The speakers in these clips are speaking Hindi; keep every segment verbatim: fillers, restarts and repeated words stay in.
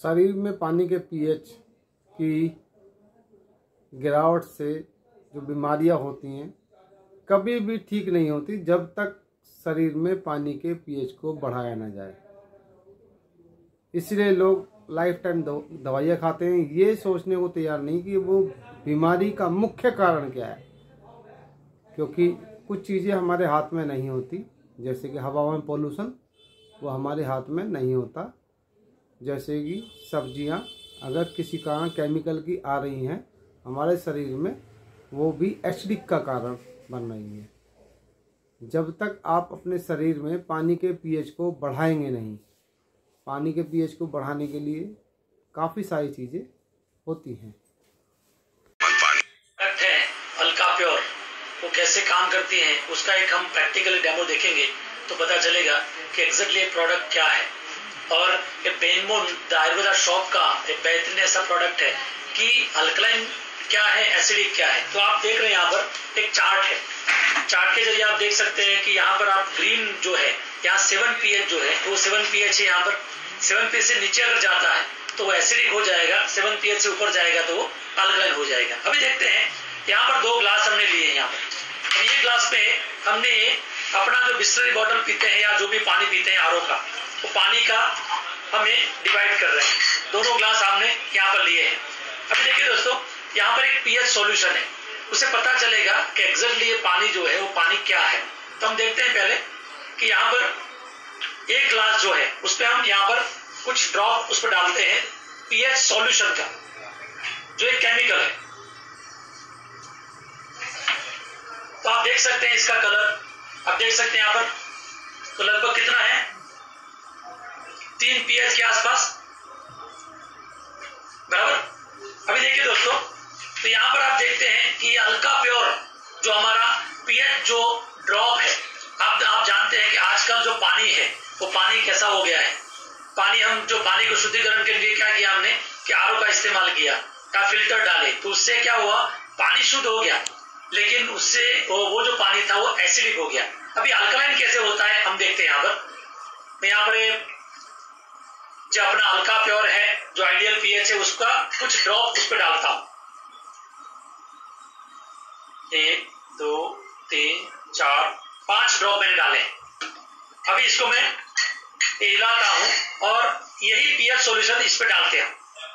शरीर में पानी के पीएच की गिरावट से जो बीमारियां होती हैं कभी भी ठीक नहीं होती जब तक शरीर में पानी के पीएच को बढ़ाया ना जाए। इसलिए लोग लाइफ टाइम दवाइयाँ खाते हैं, ये सोचने को तैयार नहीं कि वो बीमारी का मुख्य कारण क्या है, क्योंकि कुछ चीज़ें हमारे हाथ में नहीं होती। जैसे कि हवा में पोल्यूशन, वो हमारे हाथ में नहीं होता। जैसे कि सब्जियां अगर किसी कारण केमिकल की आ रही हैं हमारे शरीर में, वो भी एसिडिक का कारण बन रही है। जब तक आप अपने शरीर में पानी के पीएच को बढ़ाएंगे नहीं, पानी के पीएच को बढ़ाने के लिए काफ़ी सारी चीज़ें होती हैं। अल्का प्योर वो कैसे काम करती हैं उसका एक हम प्रैक्टिकली डेमो देखेंगे तो पता चलेगा कि एग्जैक्टली प्रोडक्ट क्या है। और ये बेनमून द आयुर्वेदा शॉप का एक बेहतरीन ऐसा प्रोडक्ट है कि अल्कलाइन क्या है, एसिडिक क्या है। तो आप देख रहे हैं यहाँ पर एक चार्ट है, चार्ट के जरिए आप देख सकते हैं कि यहाँ पर आप ग्रीन जो है, यहाँ सेवन पीएच जो है वो सेवन पीएच है। यहाँ पर सेवन पीएच से नीचे अगर जाता है तो वो एसिडिक हो जाएगा, सेवन पीएच से ऊपर जाएगा तो वो अल्कलाइन हो जाएगा। अभी देखते हैं, यहाँ पर दो ग्लास हमने लिए हैं। यहाँ पर अब ये ग्लास में हमने अपना जो बिस्लरी बॉटल पीते हैं या जो भी पानी पीते हैं आर ओ का, वो पानी का हमें डिवाइड कर रहे हैं। दोनों ग्लास हमने यहाँ पर लिए हैं। अभी देखिए दोस्तों, यहाँ पर एक पीएच सॉल्यूशन है, उसे पता चलेगा कि एग्जैक्टली ये पानी जो है वो पानी क्या है। तो हम देखते हैं पहले कि यहाँ पर एक ग्लास जो है उस पर हम यहाँ पर कुछ ड्रॉप उस पर डालते हैं पीएच सॉल्यूशन का, जो एक केमिकल है। तो आप देख सकते हैं इसका कलर, आप देख सकते हैं यहाँ पर तो लगभग कितना है, तीन पीएच के आसपास, बराबर। अभी देखिए दोस्तों, तो यहाँ पर आप देखते हैं कि अल्का प्योर जो हमारा पीएच जो ड्रॉप है, आप आप जानते हैं कि आजकल जो पानी है वो पानी कैसा हो गया है। पानी हम जो पानी को शुद्धिकरण के लिए क्या किया हमने कि आर ओ का इस्तेमाल किया या फिल्टर डाले, तो उससे क्या हुआ, पानी शुद्ध हो गया, लेकिन उससे वो, वो जो पानी था वो एसिडिक हो गया। अभी अल्कलाइन कैसे होता है हम देखते हैं। यहाँ पर मैं यहाँ पर जो अपना अल्का प्योर है जो आइडियल पीएच है उसका कुछ ड्रॉप उस पर डालता हूं। एक, दो, तीन, चार, पांच ड्रॉप मैंने डाले। अभी इसको मैं हिलाता हूं और यही पीएच सॉल्यूशन इस पे डालते हैं।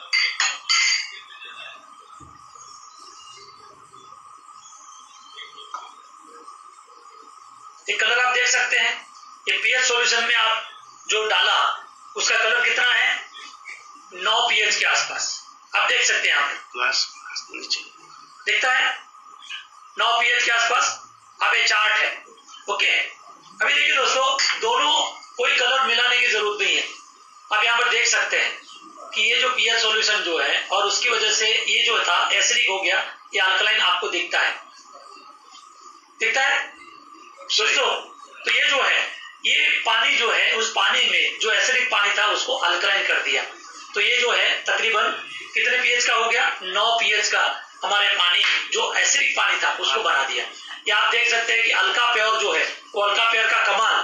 ये कलर आप देख सकते हैं, ये पीएच सॉल्यूशन में आप जो डाला उसका कलर कितना है, नौ पीएच के आसपास। आप देख सकते हैं, यहाँ नीचे दिखता है नौ पीएच के आसपास। अब ये चार्ट है, ओके। अभी देखिए दोस्तों, दोनों कोई कलर मिलाने की जरूरत नहीं है। आप यहाँ पर देख सकते हैं कि ये जो पीएच सॉल्यूशन जो है और उसकी वजह से ये जो था एसिडिक हो गया, ये अल्कलाइन आपको दिखता है, दिखता है दोस्तों। तो ये जो है, ये पानी जो है उस पानी में जो एसिडिक पानी था उसको अल्कलाइन कर दिया। तो ये जो है तकरीबन कितने पीएच का हो गया, नौ पीएच का हमारे पानी जो एसिडिक पानी था उसको बना दिया। ये आप देख सकते हैं कि अल्का प्योर जो है वो अल्का प्योर का कमाल।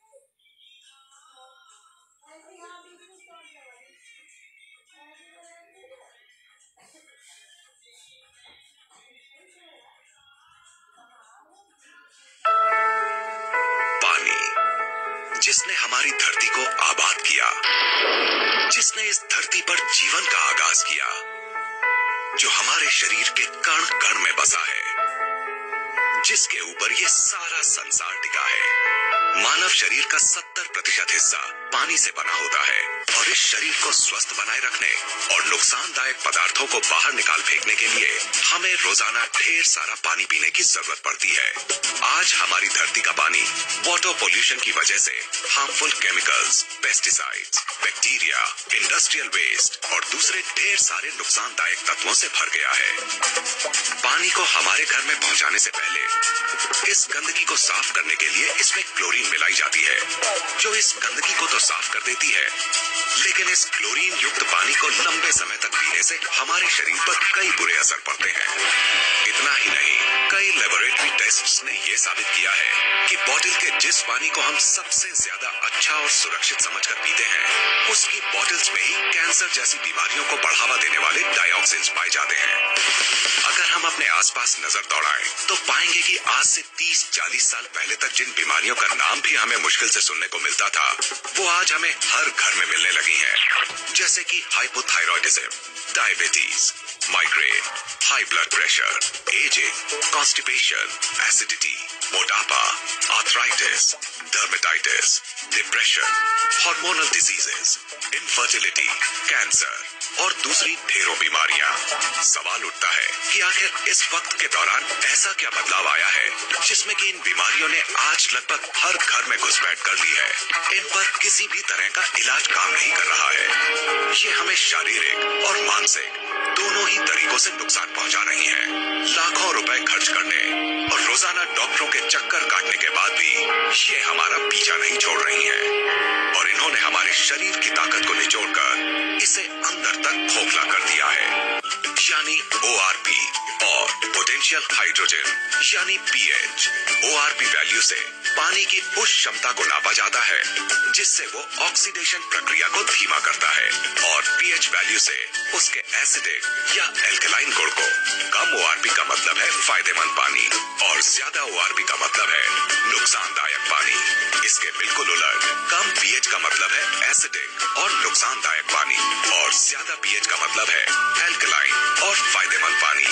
पानी जिसने हमारी धरती को आबाद किया, जिसने इस धरती पर जीवन का आगाज किया, जो हमारे शरीर के कण कण में बसा है, जिसके ऊपर ये सारा संसार टिका है। मानव शरीर का सत्तर प्रतिशत हिस्सा पानी से बना होता है और इस शरीर को स्वस्थ बनाए रखने और नुकसानदायक पदार्थों को बाहर निकाल फेंकने के लिए हमें रोजाना ढेर सारा पानी पीने की जरूरत पड़ती है। आज हमारी धरती का पानी वाटर पोल्यूशन की वजह से harmful chemicals, pesticides, bacteria, industrial waste और दूसरे ढेर सारे नुकसानदायक तत्वों से भर गया है। पानी को हमारे घर में पहुंचाने से पहले इस गंदगी को साफ करने के लिए इसमें क्लोरीन मिलाई जाती है, जो इस गंदगी को तो साफ कर देती है, लेकिन इस क्लोरीन युक्त पानी को लंबे समय तक पीने से हमारे शरीर पर कई बुरे असर पड़ते हैं। इतना ही नहीं, कई लेबोरेटरी टेस्ट्स ने यह साबित किया है कि बोतल के जिस पानी को हम सबसे ज्यादा अच्छा और सुरक्षित समझकर पीते हैं, उसकी बोतल्स में ही कैंसर जैसी बीमारियों को बढ़ावा देने वाले डाइऑक्सिन्स पाए जाते हैं। अगर हम अपने आसपास नजर दौड़ाएं, तो पाएंगे कि आज से तीस चालीस साल पहले तक जिन बीमारियों का नाम भी हमें मुश्किल से सुनने को मिलता था, वो आज हमें हर घर में मिलने लगी हैं। जैसे कि hypothyroidism, diabetes, migraine, high blood pressure, ageing, constipation, acidity, मोटापा, arthritis, dermatitis, depression, hormonal diseases, infertility, cancer और दूसरी ढेरों बीमारियां। सवाल उठता है कि आखिर इस वक्त के दौरान ऐसा क्या बदलाव आया है जिसमें कि इन बीमारियों ने आज लगभग हर घर में घुसपैठ कर ली है। इन पर किसी भी तरह का इलाज काम नहीं कर रहा है। ये हमें शारीरिक और मानसिक दोनों ही तरीकों से नुकसान पहुंचा रही है। लाखों रुपए खर्च करने और रोजाना डॉक्टरों के चक्कर काटने के बाद भी ये हमारा पीछा नहीं छोड़ रही है और इन्होंने हमारे शरीर की ताकत को निचोड़कर इसे अंदर तक खोखला कर दिया है। यानी ओ आर पी और पोटेंशियल हाइड्रोजन यानी P H. O R P value से पानी की उस क्षमता को नापा जाता है जिससे वो ऑक्सीडेशन प्रक्रिया को धीमा करता है, और पी एच वैल्यू से उसके एसिडिक या एल्कलाइन गुण को। कम ओ आर पी का मतलब है फायदेमंद पानी और ज्यादा ओ आर पी का मतलब है नुकसानदायक पानी। इसके बिल्कुल उलट, कम पी एच का मतलब है एसिडिक और नुकसानदायक पानी और ज्यादा पी एच का मतलब है एल्कलाइन और फायदेमंद पानी।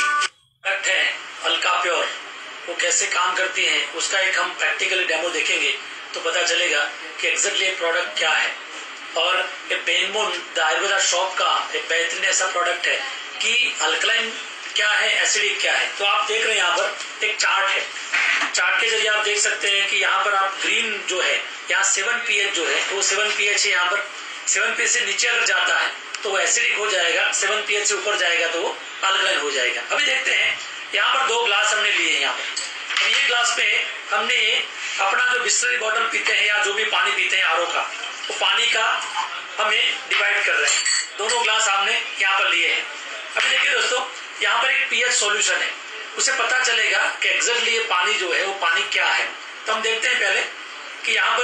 है अल्का प्योर, वो कैसे काम करती हैं उसका एक हम प्रैक्टिकली डेमो देखेंगे तो पता चलेगा कि एग्जैक्टली ये प्रोडक्ट क्या है। और ये बेनमून द आयुर्वेदा शॉप का एक बेहतरीन ऐसा प्रोडक्ट है कि अल्कलाइन क्या है, एसिडिक क्या है। तो आप देख रहे हैं यहाँ पर एक चार्ट है, चार्ट के जरिए आप देख सकते हैं कि यहाँ पर आप ग्रीन जो है, यहाँ सेवन पी एच जो है वो सेवन पी एच है। यहाँ पर सेवन पी एच से नीचे अगर जाता है तो वो एसिडिक हो जाएगा, सेवन पी एच से ऊपर जाएगा तो वो अल्कलाइन हो जाएगा। अभी देखते हैं, यहाँ पर दो ग्लास हमने लिए हैं। यहाँ पर ये ग्लास में हमने अपना जो बिस्लरी बॉटल पीते हैं या जो भी पानी पीते हैं आर ओ का, वो पानी का हमें डिवाइड कर रहे हैं। दोनों ग्लास हमने यहाँ पर लिए हैं। अभी देखिए दोस्तों, यहाँ पर एक पीएच सॉल्यूशन है, उसे पता चलेगा कि एग्जैक्टली ये पानी जो है वो पानी क्या है। तो हम देखते हैं पहले कि यहाँ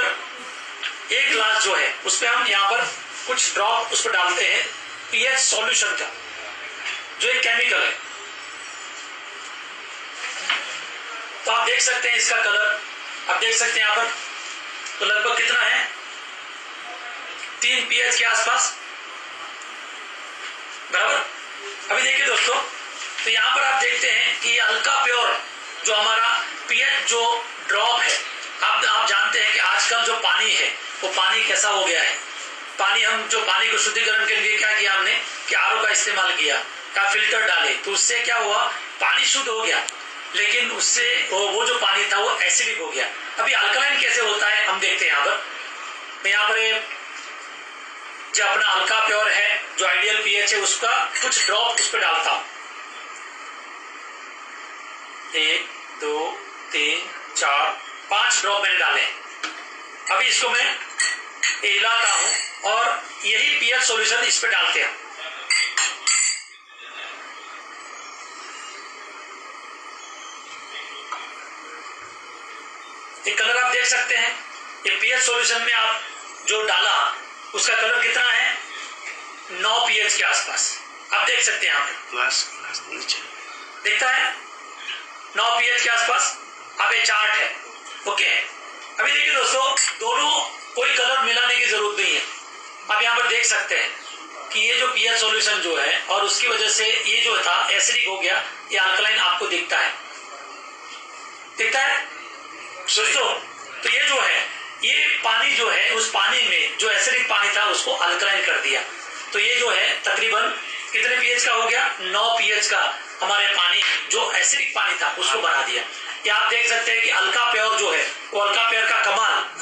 पर एक ग्लास जो है उस पर हम यहाँ पर कुछ ड्रॉप उस पर डालते हैं पीएच सॉल्यूशन का, जो एक केमिकल है। तो आप देख सकते हैं इसका कलर, आप देख सकते हैं यहाँ पर तो लगभग कितना है, तीन पीएच के आसपास, बराबर। अभी देखिए दोस्तों, तो यहाँ पर आप देखते हैं कि अल्का प्योर जो हमारा पीएच जो ड्रॉप है, आप आप जानते हैं कि आजकल जो पानी है वो पानी कैसा हो गया है। पानी हम जो पानी को शुद्धिकरण के लिए क्या किया हमने कि आरओ का इस्तेमाल किया, का फिल्टर डाले, तो उससे क्या हुआ, पानी शुद्ध हो गया, लेकिन उससे वो, वो जो पानी था वो एसिडिक हो गया। अभी अल्कलाइन कैसे होता है हम देखते हैं। यहाँ पर मैं यहाँ पर जो अपना अल्का प्योर है जो आइडियल पीएच है उसका कुछ ड्रॉप उस पर डालता हूं। एक दो तीन चार पांच ड्रॉप मैंने डाले हैं। अभी इसको मैं हिलाता हूं और यही पीएच सॉल्यूशन इस पे डालते हैं। ये कलर आप देख सकते हैं, ये पीएच सॉल्यूशन में आप जो डाला उसका कलर कितना है, नौ पीएच के आसपास। आप देख सकते हैं यहाँ पे ग्लास ग्लास नीचे दिखता है नौ पीएच के आसपास। अब ये चार्ट है, ओके। अभी देखिए दोस्तों, दोनों कोई कलर मिलाने की जरूरत नहीं है। आप यहाँ पर देख सकते हैं कि ये जो पीएच सॉल्यूशन जो है और उसकी वजह से ये जो था एसिडिक हो गया, ये अल्कलाइन आपको दिखता है, दिखता है दोस्तों। तो ये जो है, ये पानी जो है उस पानी में जो एसिडिक पानी था उसको अल्कलाइन कर दिया। तो ये जो है तकरीबन कितने पीएच का हो गया, नौ पीएच का हमारे पानी जो एसिडिक पानी था उसको बना दिया। ये आप देख सकते हैं कि अल्का प्योर जो है वो अल्का प्योर का कमाल।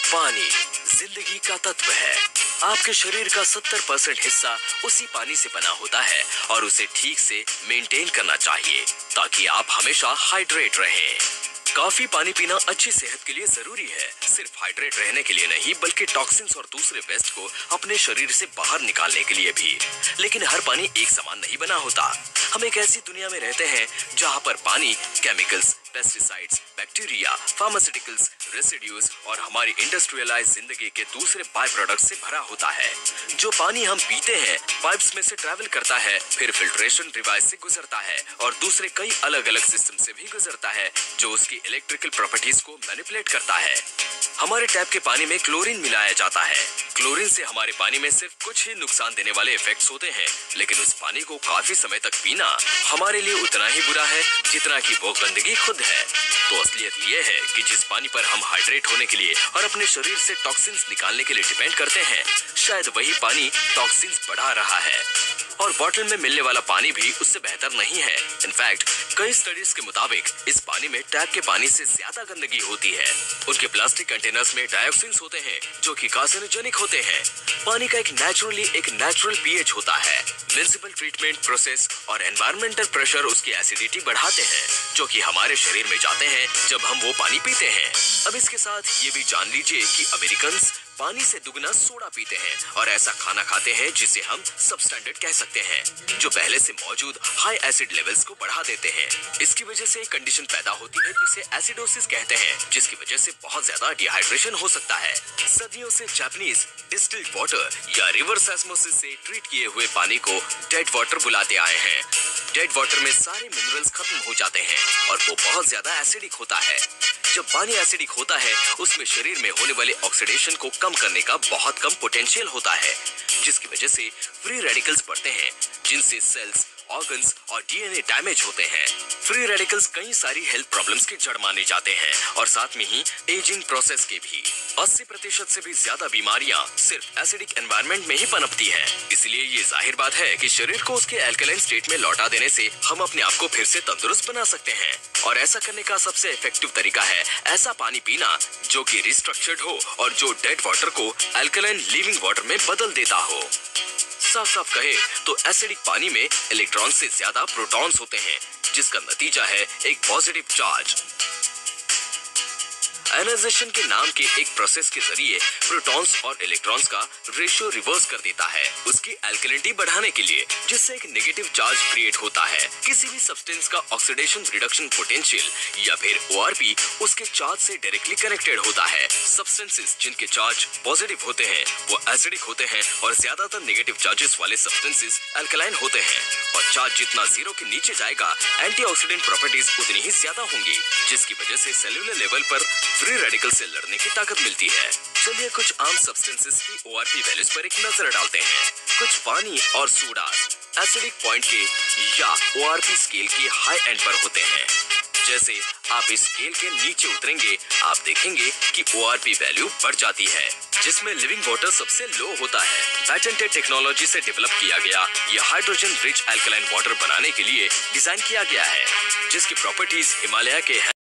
पानी जिंदगी का तत्व है। आपके शरीर का सत्तर परसेंट हिस्सा उसी पानी से बना होता है और उसे ठीक से मेंटेन करना चाहिए ताकि आप हमेशा हाइड्रेट रहें। काफी पानी पीना अच्छी सेहत के लिए जरूरी है, सिर्फ हाइड्रेट रहने के लिए नहीं बल्कि टॉक्सिन्स और दूसरे वेस्ट को अपने शरीर से बाहर निकालने के लिए भी। लेकिन हर पानी एक समान नहीं बना होता। हम एक ऐसी दुनिया में रहते हैं जहां पर पानी chemicals, pesticides, bacteria, pharmaceuticals, residues और हमारी इंडस्ट्रियलाइज जिंदगी के दूसरे बाय प्रोडक्ट से भरा होता है। जो पानी हम पीते हैं पाइप्स में से ट्रैवल करता है, फिर फिल्ट्रेशन डिवाइस से गुजरता है और दूसरे कई अलग अलग सिस्टम से भी गुजरता है जो उसकी इलेक्ट्रिकल प्रॉपर्टीज को मैनिपुलेट करता है। हमारे टैप के पानी में क्लोरीन मिलाया जाता है। क्लोरीन से हमारे पानी में सिर्फ कुछ ही नुकसान देने वाले इफेक्ट्स होते हैं, लेकिन उस पानी को काफी समय तक पीना हमारे लिए उतना ही बुरा है जितना कि वो गंदगी खुद है। तो असलियत ये है कि जिस पानी पर हम हाइड्रेट होने के लिए और अपने शरीर से टॉक्सिन्स निकालने के लिए डिपेंड करते हैं, शायद वही पानी टॉक्सिन्स बढ़ा रहा है। और बॉटल में मिलने वाला पानी भी उससे बेहतर नहीं है। इनफैक्ट कई स्टडीज के मुताबिक इस पानी में टैप के पानी से ज्यादा गंदगी होती है। उनके प्लास्टिक कंटेनर्स में डायोक्सिन्स होते हैं जो कि कार्सिनोजेनिक होते हैं। पानी का एक नेचुरली एक नेचुरल पीएच होता है। म्युनिसिपल ट्रीटमेंट प्रोसेस और एनवायरमेंटल प्रेशर उसकी एसिडिटी बढ़ाते हैं जो कि हमारे शरीर में जाते हैं जब हम वो पानी पीते हैं। अब इसके साथ ये भी जान लीजिए कि अमेरिकन पानी से दुगना सोडा पीते हैं और ऐसा खाना खाते हैं जिसे हम सबस्टैंडर्ड कह सकते हैं, जो पहले से मौजूद हाई एसिड लेवल्स को बढ़ा देते हैं। इसकी वजह से एक कंडीशन पैदा होती है जिसे एसिडोसिस कहते हैं, जिसकी वजह से बहुत ज्यादा डिहाइड्रेशन हो सकता है। सदियों से जापानीज डिस्टिल्ड वाटर या रिवर्स ऑस्मोसिस से ट्रीट किए हुए पानी को डेड वाटर बुलाते आए हैं। डेड वाटर में सारे मिनरल्स खत्म हो जाते हैं और वो बहुत ज्यादा एसिडिक होता है। जब पानी एसिडिक होता है उसमें शरीर में होने वाले ऑक्सीडेशन को कम करने का बहुत कम पोटेंशियल होता है, जिसकी वजह से फ्री रेडिकल्स बढ़ते हैं जिनसे सेल्स, ऑर्गन्स और डीएनए डैमेज होते हैं। फ्री रेडिकल्स कई सारी हेल्थ प्रॉब्लम्स के जड़ माने जाते हैं और साथ में ही एजिंग प्रोसेस के भी। अस्सी प्रतिशत से भी ज्यादा बीमारियां सिर्फ एसिडिक एनवायरनमेंट में ही पनपती हैं। इसलिए ये जाहिर बात है कि शरीर को उसके एल्कलाइन स्टेट में लौटा देने से हम अपने आप को फिर से तंदुरुस्त बना सकते हैं। और ऐसा करने का सबसे इफेक्टिव तरीका है ऐसा पानी पीना जो कि रिस्ट्रक्चर्ड हो और जो डेड वाटर को एल्कलाइन लिविंग वाटर में बदल देता हो। साफ साफ कहे तो एसिडिक पानी में इलेक्ट्रॉन से ज्यादा प्रोटॉन्स होते हैं, जिसका नतीजा है एक पॉजिटिव चार्ज। आयनाइजेशन के नाम के एक प्रोसेस के जरिए प्रोटॉन्स और इलेक्ट्रॉन्स का रेशियो रिवर्स कर देता है उसकी एल्कलिनिटी बढ़ाने के लिए, जिससे एक नेगेटिव चार्ज क्रिएट होता है। किसी भी सब्सटेंस का ऑक्सीडेशन रिडक्शन पोटेंशियल या फिर ओआरपी उसके चार्ज से डायरेक्टली कनेक्टेड होता है। सब्सटेंसेस जिनके चार्ज पॉजिटिव होते हैं वो एसिडिक होते हैं और ज्यादातर नेगेटिव चार्जेस वाले सब्सटेंसेस अल्कलाइन होते हैं। और चार्ज जितना जीरो के नीचे जाएगा एंटीऑक्सीडेंट प्रॉपर्टीज उतनी ही ज्यादा होंगी, जिसकी वजह से सेलुलर लेवल पर फ्री रेडिकल से लड़ने की ताकत मिलती है। चलिए कुछ आम सब्सटेंसेस की ओआरपी वैल्यूज पर एक नजर डालते हैं। कुछ पानी और सोडा एसिडिक पॉइंट के या ओआरपी स्केल के हाई एंड पर होते हैं। जैसे आप इस स्केल के नीचे उतरेंगे आप देखेंगे कि ओआरपी वैल्यू बढ़ जाती है, जिसमें लिविंग वाटर सबसे लो होता है। पैटेंटेड टेक्नोलॉजी से डेवलप किया गया यह हाइड्रोजन रिच एल्कलाइन वाटर बनाने के लिए डिजाइन किया गया है, जिसकी प्रॉपर्टीज हिमालय के